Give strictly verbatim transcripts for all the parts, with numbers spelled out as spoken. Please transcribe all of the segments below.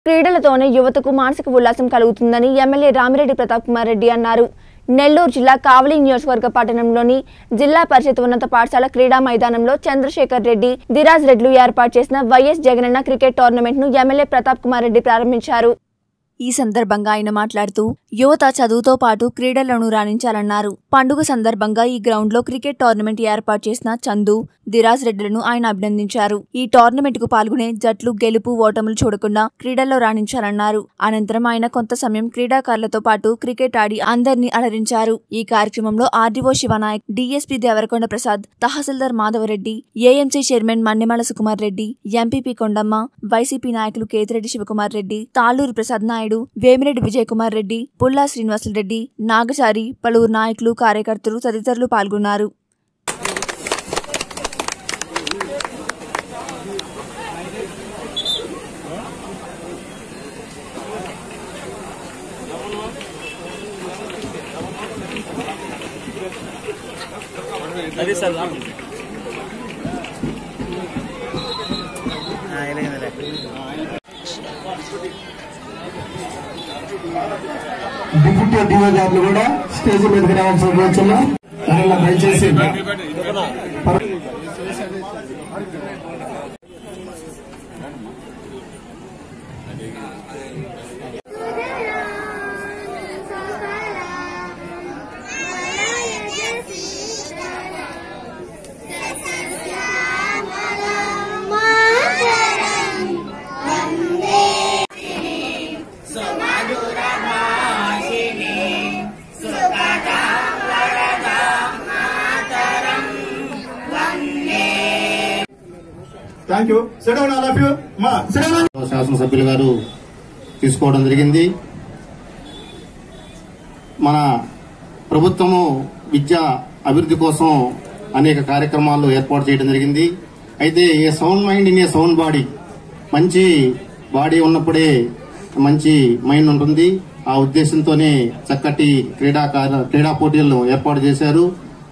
క్రీడలతోనే యువతకు మానసిక ఉల్లాసం కలుగుతుందని ఎమ్మెల్యే రామిరెడ్డి ప్రతాప్ కుమార్ రెడ్డి అన్నారు. నెల్లూరు జిల్లా కావలి నియోజకవర్గ పట్టణంలోని జిల్లా పరిషత్ ఉన్నత పాఠశాల క్రీడా మైదానంలో చంద్రశేఖర్ రెడ్డి, దిరాజ్ రెడ్లు ఏర్పాటు చేసిన వైఎస్ జగనన్న క్రికెట్ టోర్నమెంట్ ను ఎమ్మెల్యే ప్రతాప్ కుమార్ రెడ్డి ప్రారంభించారు. ఈ సందర్భంగా ఆయన మాట్లాడుతూ యువత చదువుతో పాటు క్రీడలను రాణించాలన్నారు. పండుగ సందర్భంగా ఈ గ్రౌండ్ లో క్రికెట్ టోర్నమెంట్ ఏర్పాటు చేసిన చందు, దిరాజ్ రెడ్లను ఆయన అభినందించారు. ఈ టోర్నమెంట్ కు పాల్గొనే జట్లు గెలుపు ఓటములు చూడకుండా క్రీడల్లో రాణించాలన్నారు. అనంతరం ఆయన కొంత సమయం క్రీడాకారులతో పాటు క్రికెట్ ఆడి అందరినీ అలరించారు. ఈ కార్యక్రమంలో ఆర్డీఓ శివనాయక్, డీఎస్పీ దేవరకొండ ప్రసాద్, తహసీల్దార్ Madhavareddy, AMC chairman Mannemala Sukumar Reddy, MPP Kondamma, YCP నాయకులు కేతిరెడ్డి శివకుమార్ రెడ్డి, తాళూరు ప్రసాద్ నాయుడు, వేమిరెడ్డి విజయ్ కుమార్ రెడ్డి, పుల్లా శ్రీనివాసులరెడ్డి, నాగచారి, పలువురు నాయకులు, కార్యకర్తలు తదితరులు పాల్గొన్నారు. अरे सर డిప్యూటీ డిఓ గారు కూడా స్టేజ్ మీదకి రావాల్సిన కోరుచున్నా. దయచేసి శాసనసభ్యులు గారు తీసుకోవడం జరిగింది. మన ప్రభుత్వము విద్యా అభివృద్ధి కోసం అనేక కార్యక్రమాలు ఏర్పాటు చేయడం జరిగింది. అయితే a sound mind in a sound body, మంచి బాడీ ఉన్నప్పుడే మంచి మైండ్ ఉంటుంది. ఆ ఉద్దేశంతోనే చక్కటి క్రీడా క్రీడా పోటీలను ఏర్పాటు చేశారు.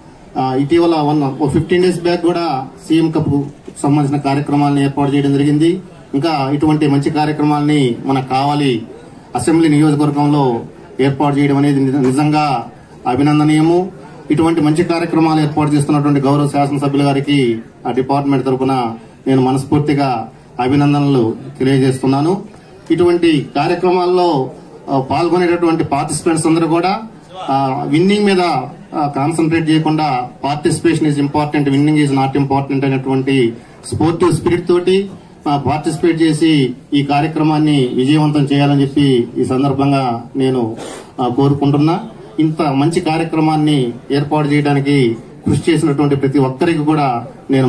ఇటీవల వన్ ఫిఫ్టీన్ డేస్ బ్యాక్ కూడా సీఎం కప్ సంబంధించిన కార్యక్రమాలను ఏర్పాటు చేయడం జరిగింది. ఇంకా ఇటువంటి మంచి కార్యక్రమాలని మన కావలి అసెంబ్లీ నియోజకవర్గంలో ఏర్పాటు చేయడం అనేది నిజంగా అభినందనీయము. ఇటువంటి మంచి కార్యక్రమాలు ఏర్పాటు చేస్తున్నటువంటి గౌరవ శాసనసభ్యుల గారికి ఆ డిపార్ట్మెంట్ తరఫున నేను మనస్ఫూర్తిగా అభినందనలు తెలియజేస్తున్నాను. ఇటువంటి కార్యక్రమాల్లో పాల్గొనేటటువంటి పార్టిసిపెంట్స్ అందరూ కూడా విన్నింగ్ మీద కాన్సన్ట్రేట్ చేయకుండా participation is important, winning is not important అనేటువంటి స్పోర్టివ్ స్పిరిట్ తోటి పార్టిసిపేట్ చేసి ఈ కార్యక్రమాన్ని విజయవంతం చేయాలని చెప్పి ఈ సందర్భంగా నేను కోరుకుంటున్నా. ఇంత మంచి కార్యక్రమాన్ని ఏర్పాటు చేయడానికి కృషి చేసినటువంటి ప్రతి ఒక్కరికి కూడా నేను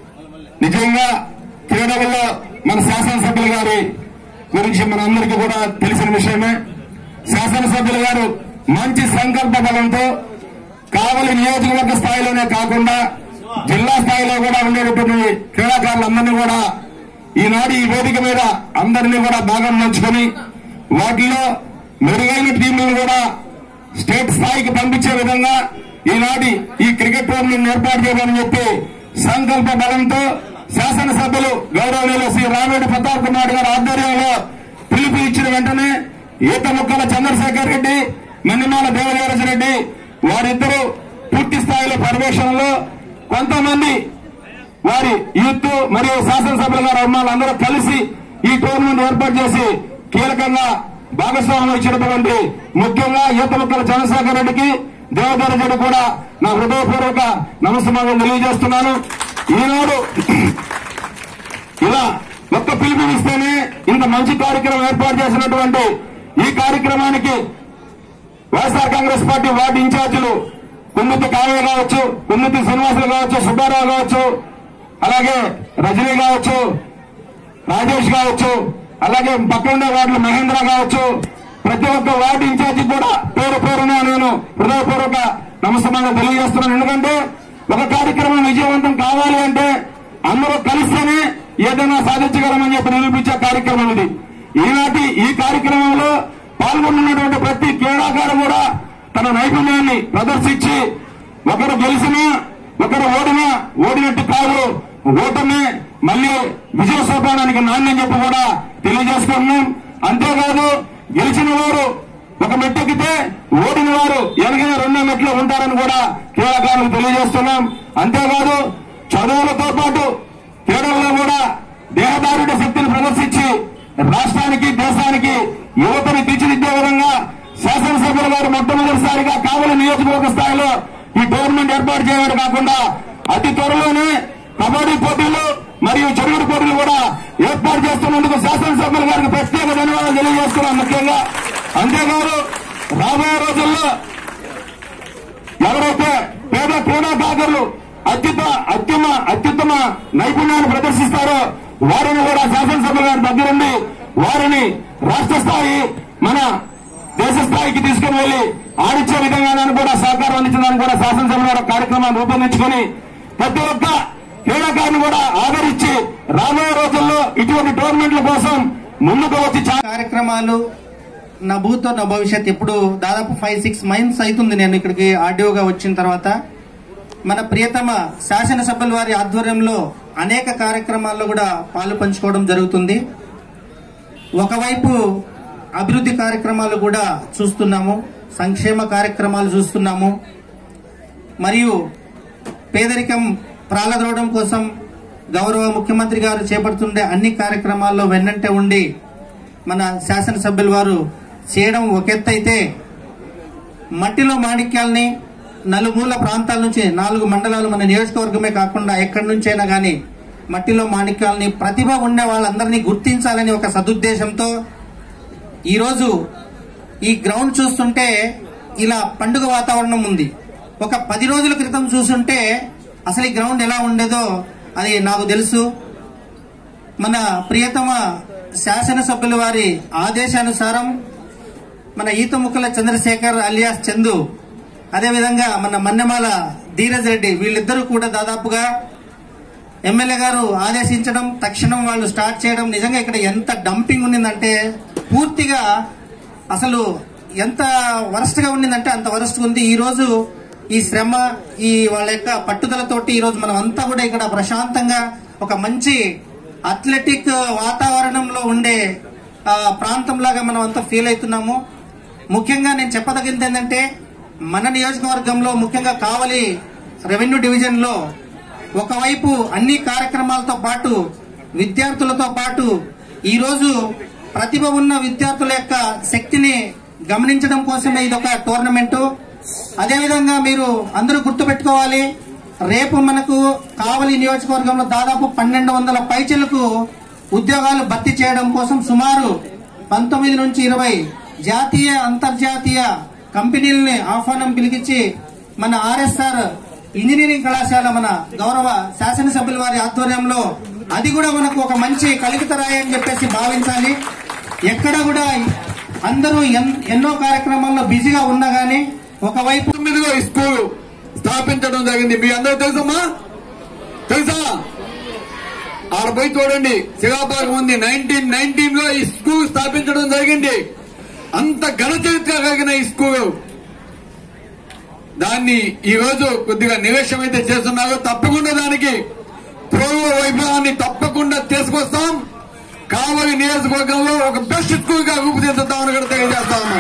నిజంగా క్రీడల్లో మన శాసనసభ్యుల గారి గురించి మనందరికీ కూడా తెలిసిన విషయమే. శాసనసభ్యుల గారు మంచి సంకల్ప బలంతో కావలి నియోజకవర్గ స్థాయిలోనే కాకుండా జిల్లా స్థాయిలో కూడా ఉండేటటువంటి క్రీడాకారులందరినీ కూడా ఈనాడు ఈ వేదిక మీద అందరినీ కూడా భాగం పంచుకొని వాటిలో మెరుగైన టీంలను కూడా స్టేట్ స్థాయికి పంపించే విధంగా ఈనాటి ఈ క్రికెట్ టోర్నమెంట్ ఏర్పాటు చేయాలని చెప్పి సంకల్ప బలంతో శాసనసభ్యులు గౌరవనీయులు శ్రీ రామిరెడ్డి ప్రతాప్ కుమార్ గారి ఆధ్వర్యంలో పిలుపు ఇచ్చిన వెంటనే ఈత ముక్కల చంద్రశేఖర్ రెడ్డి, మన్నెమాల దేవరాజ రెడ్డి వారిద్దరూ పూర్తి స్థాయిలో పర్యవేక్షణలో కొంతమంది వారి యూత్ మరియు శాసనసభ్యుల గారు అమ్మాలందరూ కలిసి ఈ టోర్నమెంట్ ఏర్పాటు చేసి కీలకంగా భాగస్వామ్యం ఇచ్చినటువంటి ముఖ్యంగా ఈత ముక్కల చంద్రశేఖర్ రెడ్డికి, దేవదార రెడ్డి కూడా నా హృదయపూర్వక నమస్కారం తెలియజేస్తున్నాను. ఈనాడు ఇలా ఒక్క పిలుపునిస్తేనే ఇంత మంచి కార్యక్రమం ఏర్పాటు చేసినటువంటి ఈ కార్యక్రమానికి వైఎస్ఆర్ కాంగ్రెస్ పార్టీ వార్డు ఇన్ఛార్జీలు కుమ్మితి కావ్య కావచ్చు, కుమ్మితి శ్రీనివాసులు కావచ్చు, సుబ్బారావు కావచ్చు, అలాగే రజనీ కావచ్చు, రాజేష్ కావచ్చు, అలాగే పక్కనుండే వార్డులు మహేంద్ర కావచ్చు, ప్రతి ఒక్క వార్డు ఇన్ఛార్జి కూడా పేరు పేరున నేను హృదయపూర్వక నమస్కారం తెలియజేస్తున్నాను. ఎందుకంటే ఒక కార్యక్రమం విజయవంతం కావాలి అంటే అందరూ కలిస్తేనే ఏదైనా సాధించగలమని చెప్పి నిరూపించే కార్యక్రమం ఇది. ఈనాటి ఈ కార్యక్రమంలో పాల్గొన్నటువంటి ప్రతి క్రీడాకారు కూడా తన నైపుణ్యాన్ని ప్రదర్శించి ఒకరు గెలిచినా ఒకరు ఓడినా ఓడినట్టు కాదు, ఓటమే మళ్లీ విజయ సోపానానికి నాణ్యం చెప్పి కూడా తెలియజేసుకుంటున్నాం. అంతేకాదు గెలిచిన వారు ఒక మెట్టెక్కితే ఓడిన వారు ఎనగైనా రెండో మెట్లు ఉంటారని కూడా క్రీడాకారులకు తెలియజేస్తున్నాం. అంతేకాదు చదువులతో పాటు క్రీడల్లో కూడా దేహదారుడ శక్తిని ప్రదర్శించి రాష్ట్రానికి దేశానికి యువతని తీర్చిదిద్దే విధంగా శాసనసభ్యుల గారు మొట్టమొదటిసారిగా కావలి నియోజకవర్గ స్థాయిలో ఈ టోర్నమెంట్ ఏర్పాటు చేయడం కాకుండా అతి త్వరలోనే కబడ్డీ పోటీలు మరియు చెరువుడు పోటీలు కూడా ఏర్పాటు చేస్తున్నందుకు శాసనసభ్యుల గారికి ప్రత్యేక ధన్యవాదాలు తెలియజేస్తున్నాం. ముఖ్యంగా అంతేకాదు రాబోయే రోజుల్లో ఎవరైతే పేద క్రీడాకారులు అత్యుత అత్యుమ అత్యుత్తమ నైపుణ్యాన్ని ప్రదర్శిస్తారో వారిని కూడా శాసనసభ్యుల గారి దగ్గరుండి వారిని రాష్ట్ర స్థాయి మన దేశ స్థాయికి తీసుకుని వెళ్లి ఆడిచ్చే విధంగానే కూడా సహకారం అందించడానికి కూడా శాసనసభ కార్యక్రమాన్ని రూపొందించుకుని ప్రతి ఒక్క క్రీడాకారుని కూడా ఆదరించి రాబోయే రోజుల్లో ఇటువంటి టోర్నమెంట్ల కోసం ముందుకు వచ్చి కార్యక్రమాలు నా భూతో నా భవిష్యత్ ఇప్పుడు దాదాపు ఫైవ్ సిక్స్ మంత్స్ అవుతుంది నేను ఇక్కడికి ఆర్డీఓగా వచ్చిన తర్వాత. మన ప్రియతమ శాసనసభ్యుల వారి ఆధ్వర్యంలో అనేక కార్యక్రమాల్లో కూడా పాలు పంచుకోవడం జరుగుతుంది. ఒకవైపు అభివృద్ధి కార్యక్రమాలు కూడా చూస్తున్నాము, సంక్షేమ కార్యక్రమాలు చూస్తున్నాము, మరియు పేదరికం ప్రాలద్రోవడం కోసం గౌరవ ముఖ్యమంత్రి గారు చేపడుతుండే అన్ని కార్యక్రమాల్లో వెన్నంటే ఉండి మన శాసనసభ్యుల వారు చేయడం ఒక ఎత్తు అయితే, మట్టిలో మాణిక్యాలని నలుమూల ప్రాంతాల నుంచి నాలుగు మండలాలు మన నియోజకవర్గమే కాకుండా ఎక్కడి నుంచైనా కానీ మట్టిలో మాణిక్యాలని ప్రతిభ ఉండే వాళ్ళందరినీ గుర్తించాలని ఒక సదుద్దేశంతో ఈరోజు ఈ గ్రౌండ్ చూస్తుంటే ఇలా పండుగ వాతావరణం ఉంది. ఒక పది రోజుల క్రితం చూస్తుంటే అసలు ఈ గ్రౌండ్ ఎలా ఉండేదో అది నాకు తెలుసు. మన ప్రియతమ శాసనసభ్యుల వారి ఆదేశానుసారం మన ఈతముక్కల చంద్రశేఖర్ అలియాస్ చందు, అదేవిధంగా మన మన్నెమాల ధీరజ్ రెడ్డి వీళ్ళిద్దరూ కూడా దాదాపుగా ఎమ్మెల్యే గారు ఆదేశించడం తక్షణం వాళ్ళు స్టార్ట్ చేయడం. నిజంగా ఇక్కడ ఎంత డంపింగ్ ఉండిందంటే పూర్తిగా అసలు ఎంత వరస్ట్ గా ఉండిందంటే అంత వరస్ట్ ఉంది. ఈ రోజు ఈ శ్రమ ఈ వాళ్ళ యొక్క పట్టుదలతోటి ఈ రోజు మనం అంతా కూడా ఇక్కడ ప్రశాంతంగా ఒక మంచి అథ్లెటిక్ వాతావరణంలో ఉండే ప్రాంతంలాగా మనం అంతా ఫీల్ అవుతున్నాము. ముఖ్యంగా నేను చెప్పదగింది ఏంటంటే మన నియోజకవర్గంలో ముఖ్యంగా కావలి రెవెన్యూ డివిజన్ లో ఒకవైపు అన్ని కార్యక్రమాలతో పాటు విద్యార్థులతో పాటు ఈ రోజు ప్రతిభ ఉన్న విద్యార్థుల యొక్క శక్తిని గమనించడం కోసమే ఇది ఒక టోర్నమెంట్. అదేవిధంగా మీరు అందరూ గుర్తుపెట్టుకోవాలి, రేపు మనకు కావలి నియోజకవర్గంలో దాదాపు పన్నెండు వందల పైచలకు ఉద్యోగాలు భర్తీ చేయడం కోసం సుమారు పంతొమ్మిది నుంచి ఇరవై జాతీయ అంతర్జాతీయ కంపెనీలని ఆహ్వానం పిలిపించి మన ఆర్ఎస్ఆర్ ఇంజనీరింగ్ కళాశాల మన గౌరవ శాసనసభ్యుల వారి ఆధ్వర్యంలో అది కూడా మనకు ఒక మంచి కలిగిత రాయి అని చెప్పేసి భావించాలి. ఎక్కడ కూడా అందరూ ఎన్నో కార్యక్రమాల్లో బిజీగా ఉన్నా గానీ ఒకవైపు తొమ్మిదిలో ఈ స్కూల్ స్థాపించడం జరిగింది. మీ అందరూ తెలుసమ్మా? తెలుసా? ఆడ పోయి చూడండి, శిలాపాలకం ఉంది. నైన్టీన్ నైన్టీన్ లో ఈ స్కూల్ స్థాపించడం జరిగింది. అంత ఘన చరిత్ర కలిగిన ఈ స్కూల్ దాన్ని ఈ రోజు కొద్దిగా నివేశం అయితే చేస్తున్నారు. తప్పకుండా దానికి పూర్వ వైభవాన్ని తప్పకుండా తీసుకొస్తాం. కావలి నియోజకవర్గంలో ఒక బెస్ట్ స్కూల్ గా రూపుదిద్దుతామని కూడా తెలియజేస్తా ఉన్నాం.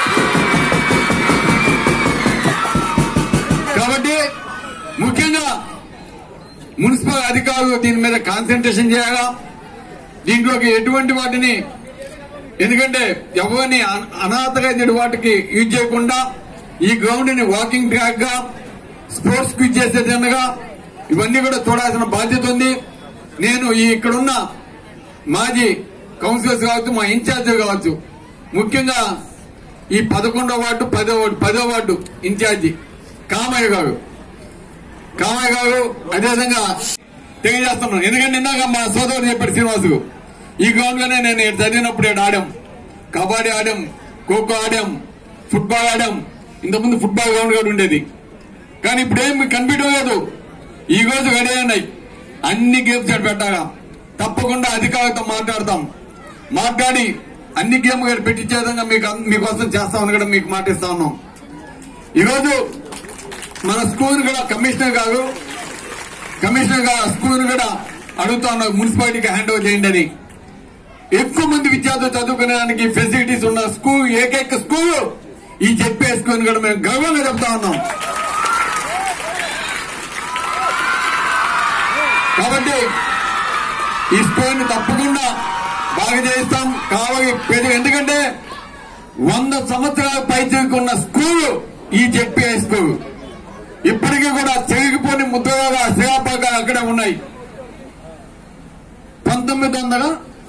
కాబట్టి ముఖ్యంగా మున్సిపల్ అధికారులు దీని మీద కాన్సన్ట్రేషన్ చేయాలా. దీంట్లోకి ఎటువంటి వాటిని, ఎందుకంటే ఎవరిని అనాథగా వాటికి యూజ్ చేయకుండా ఈ గ్రౌండ్ ని వాకింగ్ ట్రాక్ గా స్పోర్ట్స్ కి చేసేదనగా ఇవన్నీ కూడా చూడాల్సిన బాధ్యత ఉంది. నేను ఈ ఇక్కడున్న మాజీ కౌన్సిలర్స్ కావచ్చు, మా ఇన్ఛార్జీలు కావచ్చు, ముఖ్యంగా ఈ పదకొండో వార్డు పదో వార్డు పదో వార్డు ఇన్ఛార్జి కామయ్య గారు కామయ్య గారు అదేవిధంగా తెలియజేస్తున్నాను. ఎందుకంటే నిన్నాక మా సోదరుడు చెప్పాడు శ్రీనివాసు, ఈ గ్రౌండ్ లోనే నేను చదివినప్పుడు ఇక్కడ ఆడాం, కబడ్డీ ఆడాం, ఖోఖో ఆడాం, ఫుట్బాల్ ఆడాం. ఇంతకుముందు ఫుట్బాల్ గ్రౌండ్ కూడా ఉండేది, కానీ ఇప్పుడు ఏం కనిపించడం లేదు. ఈ రోజు రెడీ ఉన్నాయి అన్ని గేమ్స్ పెట్టాలా. తప్పకుండా అధికారులతో మాట్లాడతాం, మాట్లాడి అన్ని గేమ్ పెట్టించే విధంగా మీకు మీకోసం చేస్తామని కూడా మీకు మాటిస్తా ఉన్నాం. ఈరోజు మన స్కూల్ కూడా కమిషనర్ గారు కమిషనర్ గారు స్కూల్ కూడా అడుగుతా ఉన్నారు, మున్సిపాలిటీకి హ్యాండ్ ఓవర్ చేయండి అని. ఎక్కువ మంది విద్యార్థులు చదువుకునేదానికి ఫెసిలిటీస్ ఉన్న స్కూల్ ఏకైక స్కూల్ ఈ జెడ్పీ స్కూల్ కూడా మేము గర్వంగా చెప్తా ఉన్నాం. కాబట్టి ఈ స్కూల్ తప్పకుండా బాగా చేయిస్తాం కావాలి. ఎందుకంటే వంద సంవత్సరాల పైచుకున్న స్కూల్ ఈ జెడ్పీ హై స్కూల్ ఇప్పటికీ కూడా చెరిగిపోని ముద్రగా శిలాపాగా అక్కడే ఉన్నాయి. పంతొమ్మిది వందల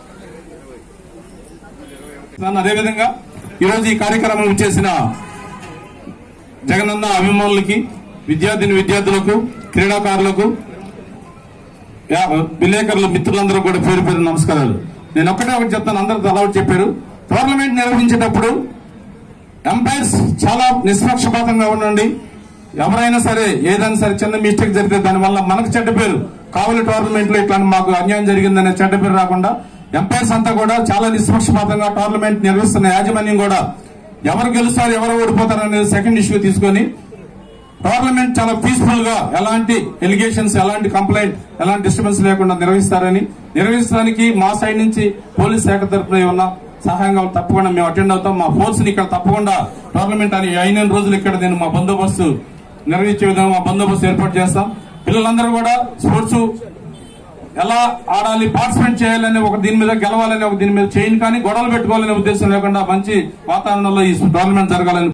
అదేవిధంగా ఈరోజు ఈ కార్యక్రమం చేసిన జగనన్న అభిమానులకి, విద్యార్థిని విద్యార్థులకు, క్రీడాకారులకు, విలేకరుల మిత్రులందరూ కూడా పేరు పేరు నమస్కారాలు. నేను ఒక్కటే ఒకటి చెప్తాను, అందరూ తలా ఒకటి చెప్పారు. టోర్నమెంట్ నిర్వహించేటప్పుడు ఎంపైర్స్ చాలా నిష్పక్షపాతంగా ఉండండి. ఎవరైనా సరే ఏదైనా సరే చిన్న మిస్టేక్ జరిగితే దానివల్ల మనకు చెడ్డ పేరు, కావలి టోర్నమెంట్ లో ఇట్లా మాకు అన్యాయం జరిగిందనే చెడ్డ పేరు రాకుండా ఎంపైర్స్ అంతా కూడా చాలా నిష్పక్షపాతంగా టోర్నమెంట్ నిర్వహిస్తున్న యాజమాన్యం కూడా ఎవరు గెలుస్తారు ఎవరు ఓడిపోతారు అనేది సెకండ్ ఇష్యూ తీసుకొని టోర్నమెంట్ చాలా పీస్ఫుల్ గా ఎలాంటి ఎలిగేషన్స్, ఎలాంటి కంప్లైంట్, ఎలాంటి డిస్టర్బెన్స్ లేకుండా నిర్వహిస్తారని, నిర్వహించడానికి మా సైడ్ నుంచి పోలీస్ శాఖ తరఫున ఉన్న సహాయంగా తప్పకుండా మేము అటెండ్ అవుతాం. మా ఫోర్స్ ని ఇక్కడ తప్పకుండా టోర్నమెంట్ అని అయిన రోజులు ఇక్కడ నేను మా బందోబస్తు నిర్వహించే విధంగా మా బందోబస్తు ఏర్పాటు చేస్తాం. పిల్లలందరూ కూడా స్పోర్ట్స్ ఎలా ఆడాలి, పార్టిసిపేట్ చేయాలని, ఒక దీని మీద గెలవాలని, ఒక దీని మీద చేయని కానీ గొడవలు పెట్టుకోవాలనే ఉద్దేశం లేకుండా మంచి వాతావరణంలో ఈ టోర్నమెంట్ జరగాలని